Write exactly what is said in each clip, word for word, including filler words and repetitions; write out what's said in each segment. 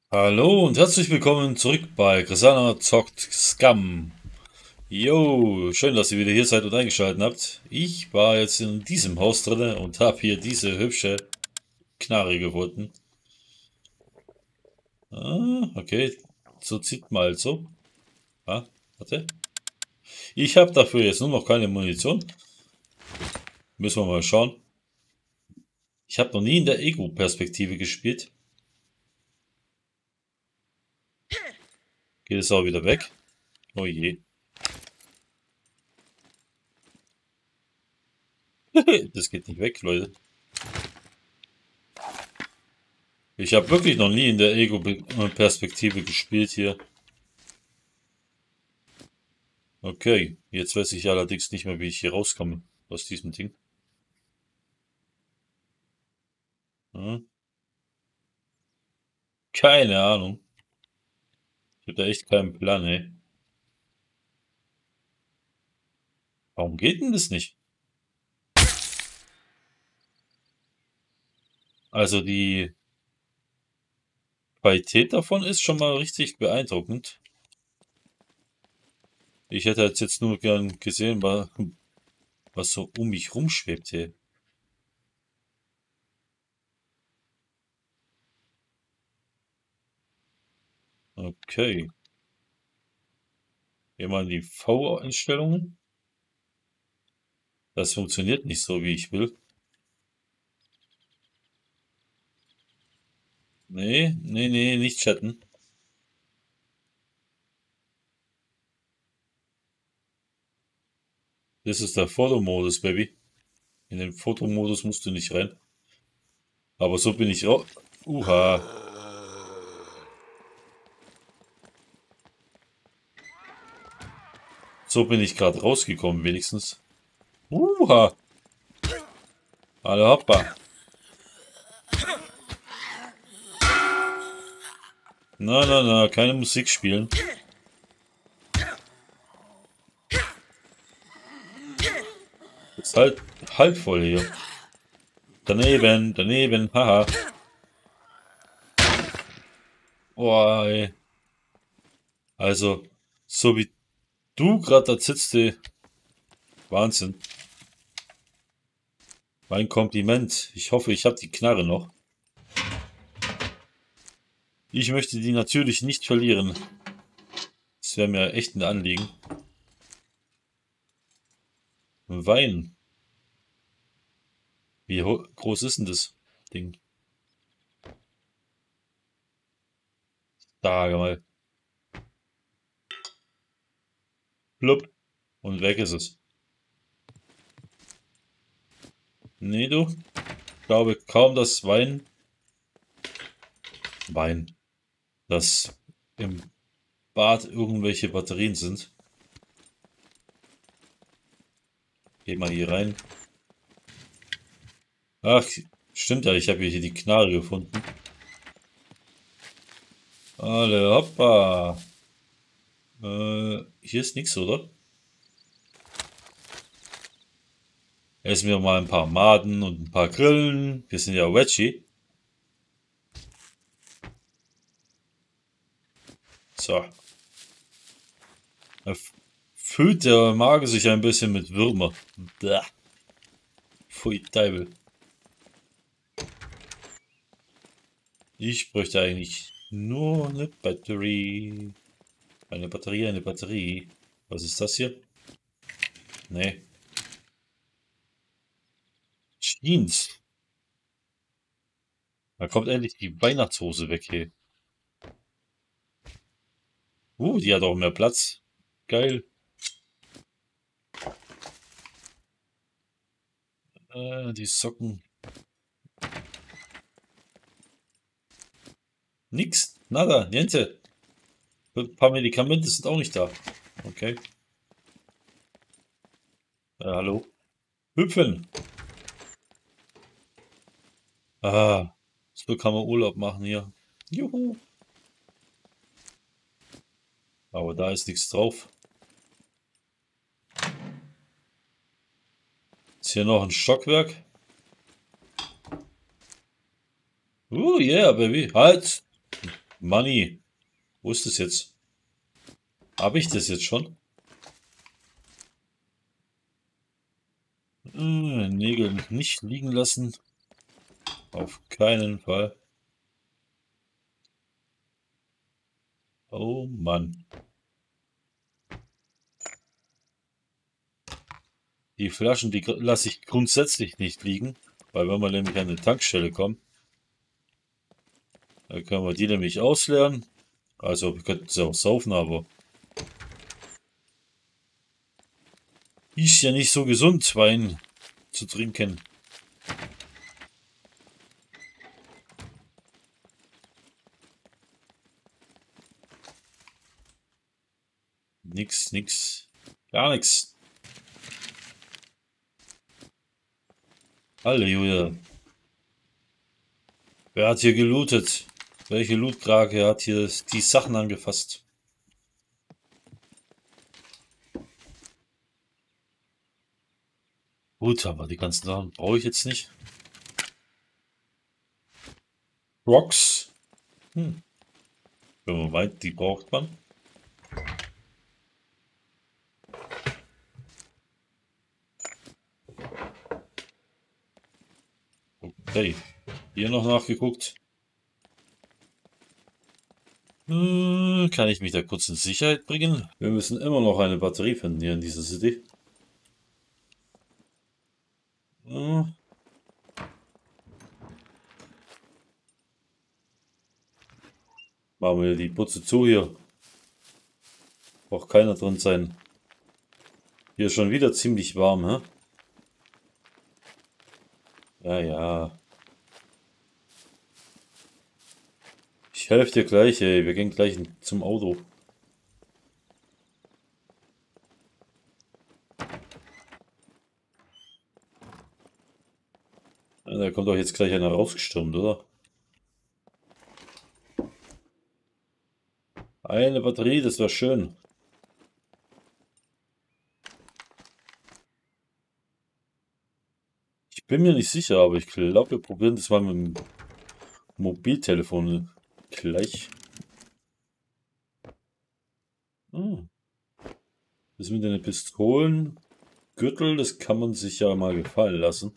Hallo und herzlich willkommen zurück bei Grisana zockt Scum. Jo, schön, dass ihr wieder hier seid und eingeschaltet habt. Ich war jetzt in diesem Haus drinne und habe hier diese hübsche Knarre gefunden. Ah, okay, so zieht mal so. Ah, warte. Ich habe dafür jetzt nur noch keine Munition. Müssen wir mal schauen. Ich habe noch nie in der Ego-Perspektive gespielt. Geht es auch wieder weg? Oh je. Das geht nicht weg, Leute. Ich habe wirklich noch nie in der Ego-Perspektive gespielt hier. Okay, jetzt weiß ich allerdings nicht mehr, wie ich hier rauskomme aus diesem Ding. Hm, keine Ahnung. Ich habe da echt keinen Plan, ey. Warum geht denn das nicht? Also die Qualität davon ist schon mal richtig beeindruckend. Ich hätte jetzt, jetzt nur gern gesehen, was so um mich rumschwebt hier. Okay. Gehen wir mal in die V-Einstellungen. Das funktioniert nicht so, wie ich will. Nee, nee, nee, nicht chatten. Das ist der Fotomodus, Baby. In den Fotomodus musst du nicht rein. Aber so bin ich raus. Uha. So bin ich gerade rausgekommen, wenigstens. Uha. Alle hoppa. Na, na, na, keine Musik spielen. Ist halt halb voll hier. Daneben, daneben, haha. Boah, ey. Also, so wie du gerade da sitzt, ey. Wahnsinn. Mein Kompliment. Ich hoffe, ich habe die Knarre noch. Ich möchte die natürlich nicht verlieren. Das wäre mir echt ein Anliegen. Wein. Wie groß ist denn das Ding? Da mal. Blub. Und weg ist es. Nee, du. Ich glaube kaum, dass Wein. Wein. Dass im Bad irgendwelche Batterien sind. Geh mal hier rein. Ach, stimmt ja, ich habe hier die Knarre gefunden. Alle hoppa. Äh, hier ist nichts, oder? Essen wir mal ein paar Maden und ein paar Grillen. Wir sind ja Veggie. So. Da füllt der Magen sich ein bisschen mit Würmer. Bäh. Pfui Teufel. Ich bräuchte eigentlich nur eine Batterie. Eine Batterie, eine Batterie. Was ist das hier? Nee. Jeans. Da kommt endlich die Weihnachtshose weg hier. Uh, die hat auch mehr Platz. Geil. Äh, die Socken. Nix. Nada. Niente. Ein paar Medikamente sind auch nicht da. Okay. Äh, hallo. Hüpfen. Ah. So kann man Urlaub machen hier. Juhu. Aber da ist nichts drauf. Ist hier noch ein Stockwerk? Uh, yeah, Baby. Halt! Money. Wo ist das jetzt? Habe ich das jetzt schon? Äh, Nägel nicht liegen lassen. Auf keinen Fall. Oh Mann. Die Flaschen, die lasse ich grundsätzlich nicht liegen, weil wenn wir nämlich an eine Tankstelle kommen, dann können wir die nämlich ausleeren. Also wir könnten sie auch saufen, aber ist ja nicht so gesund, Wein zu trinken. Nix, nix, gar nichts. Halleluja. Wer hat hier gelootet? Welche Lootkrake hat hier die Sachen angefasst? Gut, aber die ganzen Sachen brauche ich jetzt nicht. Rocks. Hm. Wenn man meint, die braucht man. Okay. Hier noch nachgeguckt. Hm, kann ich mich da kurz in Sicherheit bringen? Wir müssen immer noch eine Batterie finden hier in dieser City. Hm. Machen wir die Putze zu hier. Braucht keiner drin sein. Hier ist schon wieder ziemlich warm, hä? Ja, ja. Ich helfe dir gleich, ey. Wir gehen gleich zum Auto. Ja, da kommt doch jetzt gleich einer rausgestürmt, oder? Eine Batterie, das wäre schön. Ich bin mir nicht sicher, aber ich glaube, wir probieren das mal mit dem Mobiltelefon gleich. Hm. Das mit den Pistolen, Gürtel, das kann man sich ja mal gefallen lassen.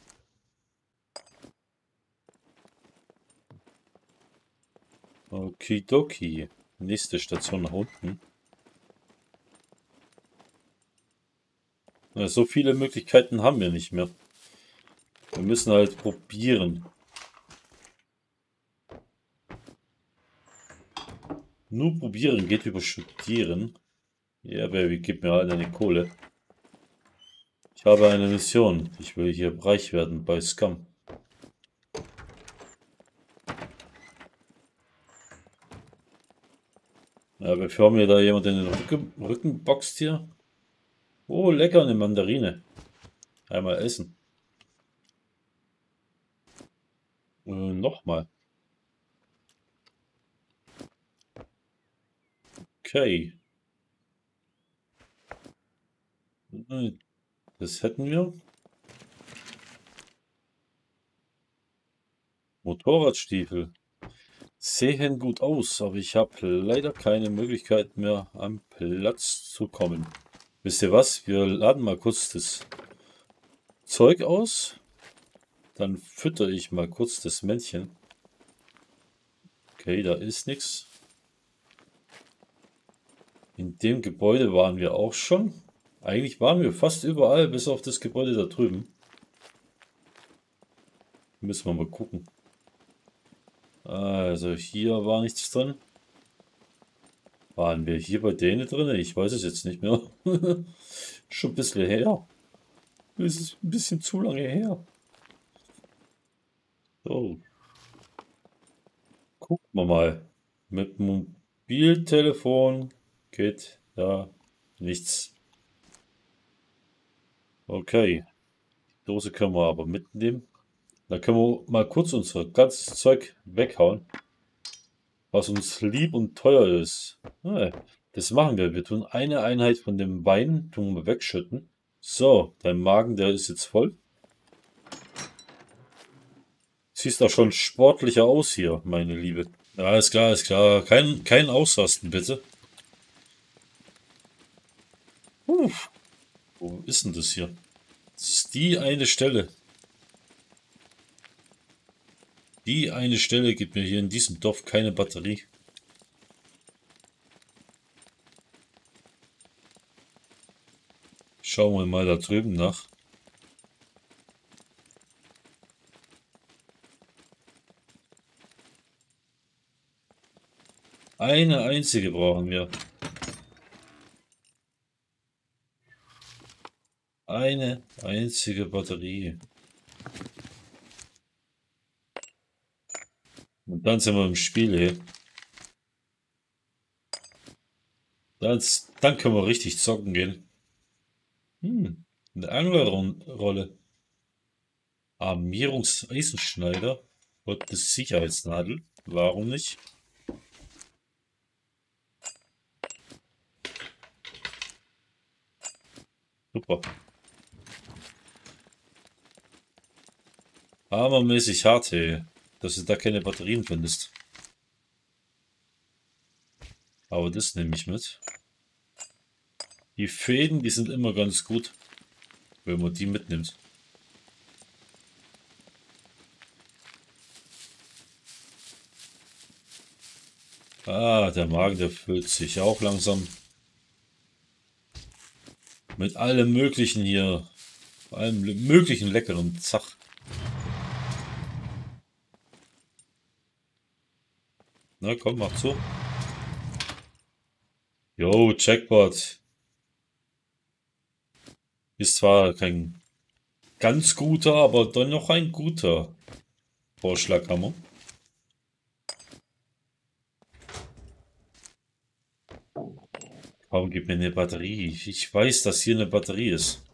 Okidoki. Nächste Station nach unten. Ja, so viele Möglichkeiten haben wir nicht mehr. Wir müssen halt probieren. Nur probieren geht über studieren. Ja, yeah, Baby, gib mir halt eine Kohle. Ich habe eine Mission. Ich will hier reich werden bei Scum. Ja, bevor mir da jemand in den Rücken, Rücken boxt hier. Oh, lecker, eine Mandarine. Einmal essen. Äh, Nochmal. Okay. Das hätten wir. Motorradstiefel. Sehen gut aus, aber ich habe leider keine Möglichkeit mehr am Platz zu kommen. Wisst ihr was? Wir laden mal kurz das Zeug aus. Dann fütter ich mal kurz das Männchen. Okay, da ist nichts. In dem Gebäude waren wir auch schon. Eigentlich waren wir fast überall, bis auf das Gebäude da drüben. Müssen wir mal gucken. Also hier war nichts drin. Waren wir hier bei denen drin? Ich weiß es jetzt nicht mehr. Schon ein bisschen her. Das ist ein bisschen zu lange her. So. Gucken wir mal. Mit Mobiltelefon geht da nichts. Okay. Die Dose können wir aber mitnehmen. Da können wir mal kurz unser ganzes Zeug weghauen. Was uns lieb und teuer ist. Ah, das machen wir. Wir tun eine Einheit von dem Wein tun wir wegschütten. So, dein Magen, der ist jetzt voll. Siehst doch schon sportlicher aus hier, meine Liebe. Ja, alles klar, alles klar. Kein, kein Ausrasten, bitte. Uh, wo ist denn das hier? Das ist die eine Stelle. Die eine Stelle gibt mir hier in diesem Dorf keine Batterie. Schauen wir mal da drüben nach. Eine einzige brauchen wir. Eine einzige Batterie. Und dann sind wir im Spiel hier. Dann, dann können wir richtig zocken gehen. Hm, eine Anglerrolle. Armierungseisenschneider und eine Sicherheitsnadel. Warum nicht? Super. Hammermäßig hart, hey, dass du da keine Batterien findest. Aber das nehme ich mit. Die Fäden, die sind immer ganz gut, wenn man die mitnimmt. Ah, der Magen, der füllt sich auch langsam. Mit allem möglichen hier. Allem möglichen leckeren Zach. Na komm, mach zu. Jo, Jackpot. Ist zwar kein ganz guter, aber dann noch ein guter Vorschlaghammer. Warum gib mir eine Batterie? Ich weiß, dass hier eine Batterie ist.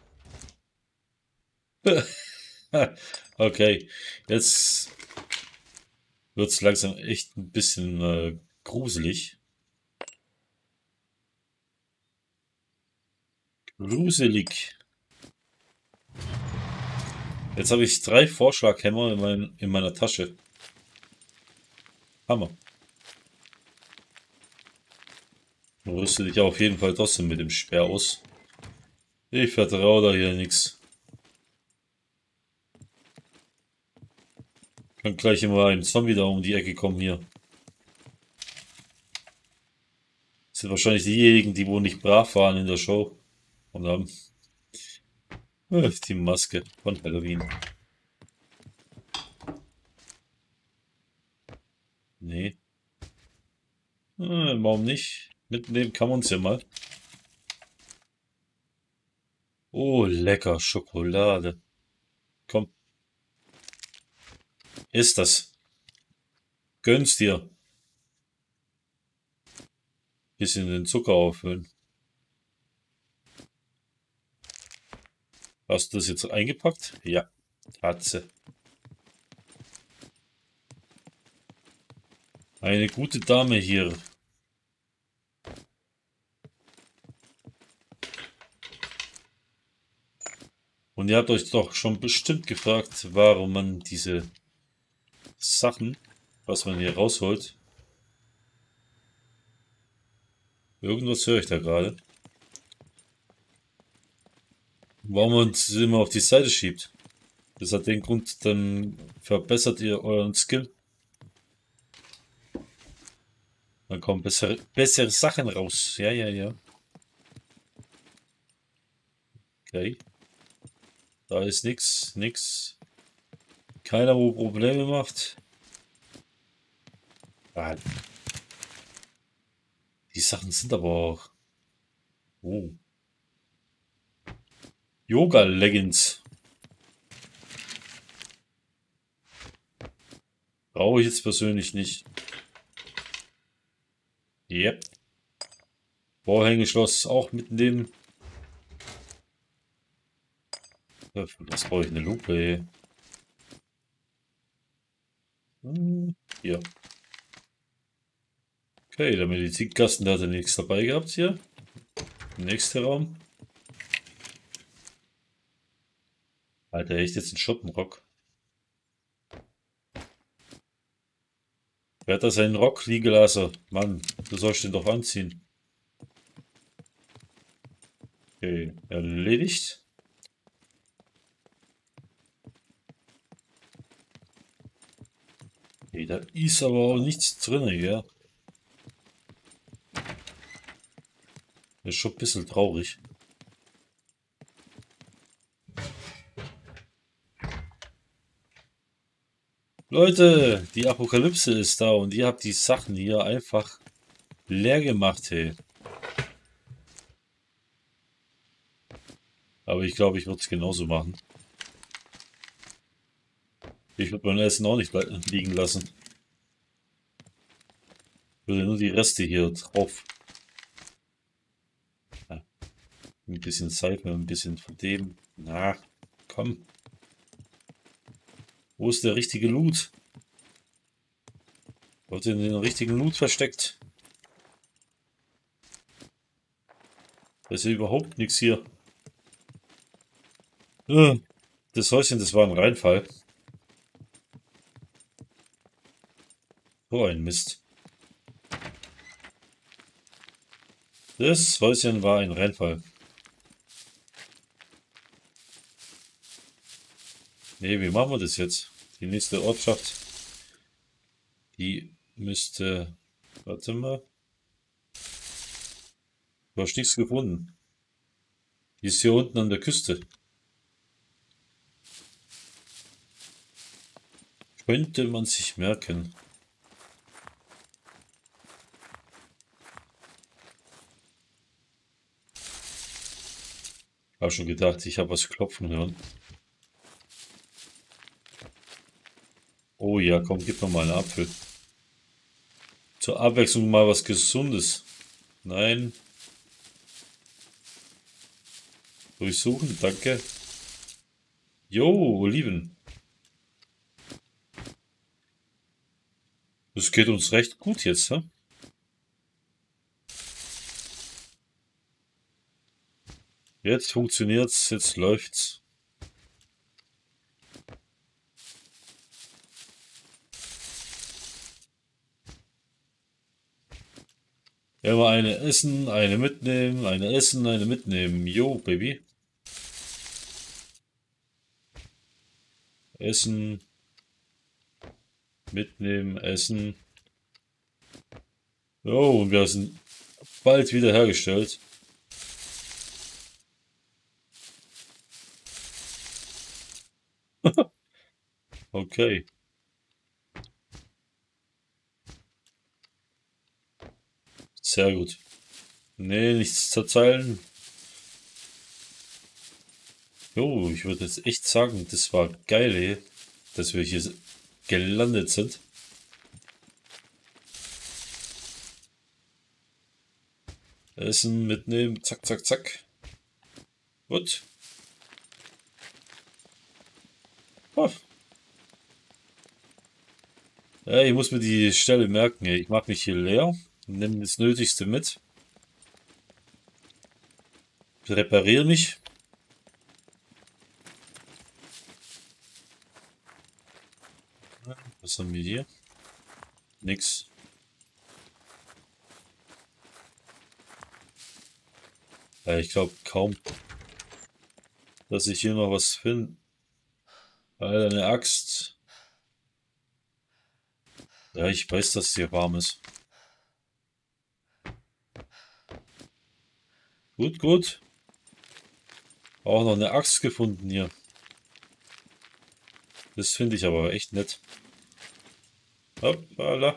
Okay, jetzt wird es langsam echt ein bisschen äh, gruselig. Gruselig. Jetzt habe ich drei Vorschlaghämmer in, mein, in meiner Tasche. Hammer. Rüste dich auf jeden Fall trotzdem mit dem Speer aus. Ich vertraue da hier nichts. Kann gleich immer ein Zombie da um die Ecke kommen hier. Das sind wahrscheinlich diejenigen, die wohl nicht brav waren in der Show. Und haben äh, die Maske von Halloween. Nee. Äh, warum nicht? Mitnehmen kann man uns ja mal. Oh, lecker Schokolade. Komm, isst das. Gönn's dir. Bisschen den Zucker auffüllen. Hast du das jetzt eingepackt? Ja, hat sie. Eine gute Dame hier. Und ihr habt euch doch schon bestimmt gefragt, warum man diese Sachen, was man hier rausholt. Irgendwas höre ich da gerade. Warum man es immer auf die Seite schiebt. Das hat den Grund, dann verbessert ihr euren Skill. Dann kommen bessere, bessere Sachen raus. Ja, ja, ja. Okay. Da ist nix, nix. Keiner, wo Probleme macht. Ah, die Sachen sind aber auch. Oh. Yoga-Leggings. Brauche ich jetzt persönlich nicht. Yep. Vorhängeschloss auch mitnehmen. Ja, für was brauche ich eine Lupe? Ey? Hm, hier. Okay, der Medizinkasten, der hatte nichts dabei gehabt hier. Nächster Raum. Alter, echt jetzt ein Schottenrock. Wer hat da seinen Rock liegen gelassen? Mann, du sollst den doch anziehen. Okay, erledigt. Okay, da ist aber auch nichts drin, ja. Das ist schon ein bisschen traurig. Leute, die Apokalypse ist da und ihr habt die Sachen hier einfach leer gemacht, hey. Aber ich glaube, ich würde es genauso machen. Ich würde mein Essen auch nicht liegen lassen. Ich würde nur die Reste hier drauf. Ja. Ein bisschen Seife, ein bisschen von dem. Na, komm. Wo ist der richtige Loot? Wird in den richtigen Loot versteckt? Da ist ja überhaupt nichts hier. Das Häuschen, das war ein Reinfall. So ein Mist. Das Häuschen war ein Reinfall. Ne, wie machen wir das jetzt? Die nächste Ortschaft, die müsste... Warte mal. Du hast nichts gefunden. Die ist hier unten an der Küste. Könnte man sich merken. Habe schon gedacht, ich habe was klopfen hören. Oh ja, komm, gib mir mal einen Apfel. Zur Abwechslung mal was Gesundes. Nein. Durchsuchen, danke. Jo, Oliven. Das geht uns recht gut jetzt, hä? Jetzt funktioniert's, jetzt läuft's. Immer eine essen, eine mitnehmen, eine essen, eine mitnehmen. Jo, Baby. Essen. Mitnehmen, essen. Oh, und wir sind bald wieder hergestellt. Okay. Sehr gut. Nee, nichts zerzeilen. Jo, ich würde jetzt echt sagen, das war geil, ey, dass wir hier gelandet sind. Essen mitnehmen, zack, zack, zack. Gut. Oh. Ja, ich muss mir die Stelle merken, ey. Ich mache mich hier leer. Nimm das Nötigste mit. Repariere mich. Was haben wir hier? Nix. Ja, ich glaube kaum, dass ich hier noch was finde. Alter, eine Axt. Ja, ich weiß, dass es hier warm ist. Gut, gut. Auch noch eine Axt gefunden hier. Das finde ich aber echt nett. Hoppala.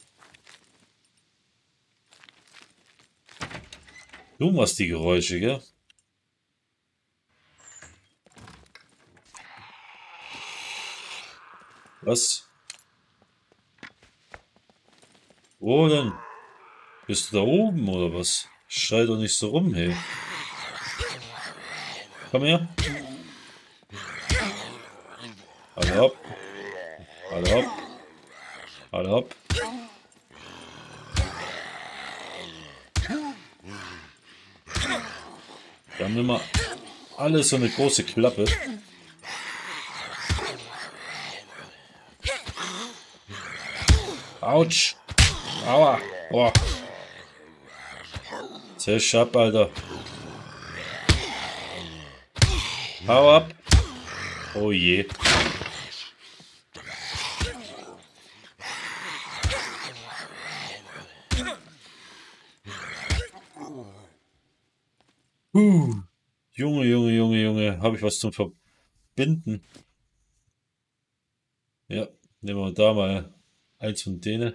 Du machst die Geräusche, gell? Was? Wo denn? Bist du da oben oder was? Schrei doch nicht so rum, hey. Komm her. Alle hopp. Alle hopp. Alle hopp. Wir haben immer alle so eine große Klappe. Autsch. Aua. Boah. Zisch ab, Alter. Hau ab. Oh je. Uh. Junge, Junge, Junge, Junge. Habe ich was zum Verbinden? Ja, nehmen wir da mal eins von denen.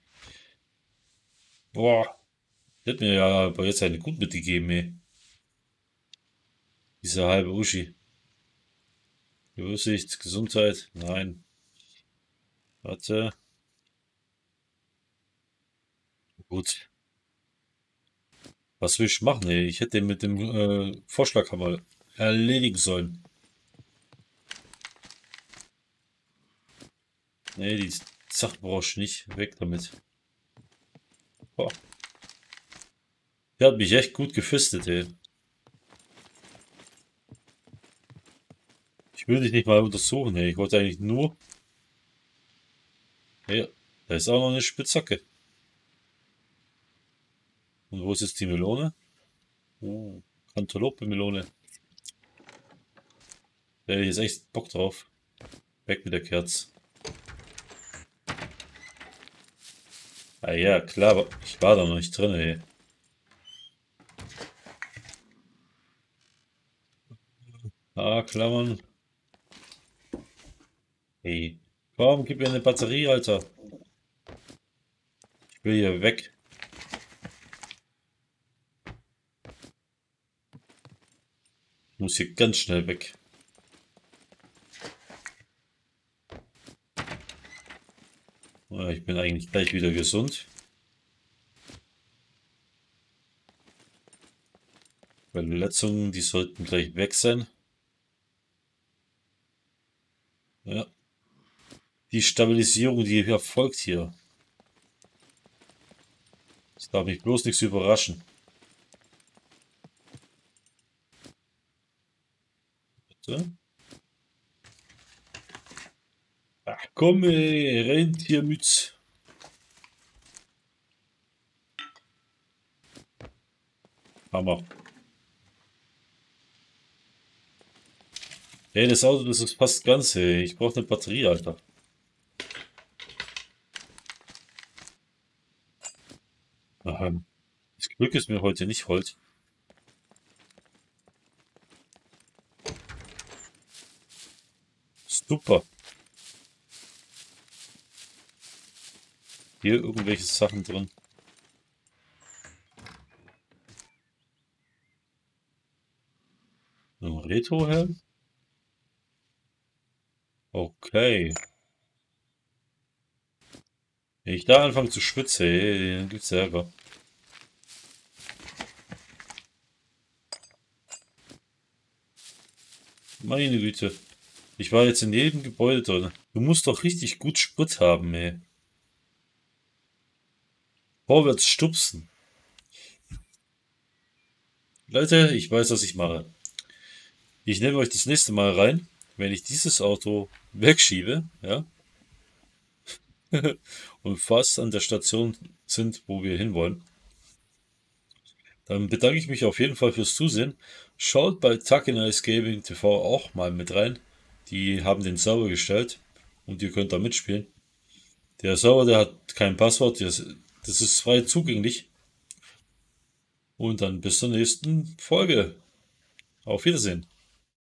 Boah. Der hat mir ja aber jetzt eine gut mitgegeben, ey. Dieser halbe Uschi. Übersicht, Gesundheit. Nein. Warte. Gut. Was will ich machen, ey? Ich hätte den mit dem äh, Vorschlaghammer erledigen sollen. Nee, die Sachen brauche ich nicht. Weg damit. Boah. Der hat mich echt gut gefistet, ey. Ich will dich nicht mal untersuchen, ey. Ich wollte eigentlich nur... Ja, da ist auch noch eine Spitzhacke. Und wo ist jetzt die Melone? Oh, Cantaloupe-Melone. Da hätte ich jetzt echt Bock drauf. Weg mit der Kerze. Ah ja, klar, aber ich war da noch nicht drin, ey. Ah, Klammern. Hey, komm, gib mir eine Batterie, Alter. Ich will hier weg. Ich muss hier ganz schnell weg. Ja, ich bin eigentlich gleich wieder gesund. Verletzungen, die sollten gleich weg sein. Ja. Die Stabilisierung, die erfolgt hier. Das darf mich bloß nichts überraschen. Bitte? Ach komm, ey, Rentiermütz. Hammer. Ey, das Auto, das ist fast ganz, ey. Ich brauche eine Batterie, Alter. Aha. Das Glück ist mir heute nicht hold. Super. Hier irgendwelche Sachen drin. Ein Retrohelm? Okay. Wenn ich da anfange zu schwitzen, ey, dann gibt's Ärger. Meine Güte. Ich war jetzt in jedem Gebäude drin. Du musst doch richtig gut Sprit haben, ey. Vorwärts stupsen. Leute, ich weiß, was ich mache. Ich nehme euch das nächste Mal rein, wenn ich dieses Auto wegschiebe, ja. Und fast an der Station sind, wo wir hinwollen. Dann bedanke ich mich auf jeden Fall fürs Zusehen. Schaut bei Takenais Gaming T V auch mal mit rein. Die haben den Server gestellt und ihr könnt da mitspielen. Der Server, der hat kein Passwort, das ist frei zugänglich. Und dann bis zur nächsten Folge. Auf Wiedersehen.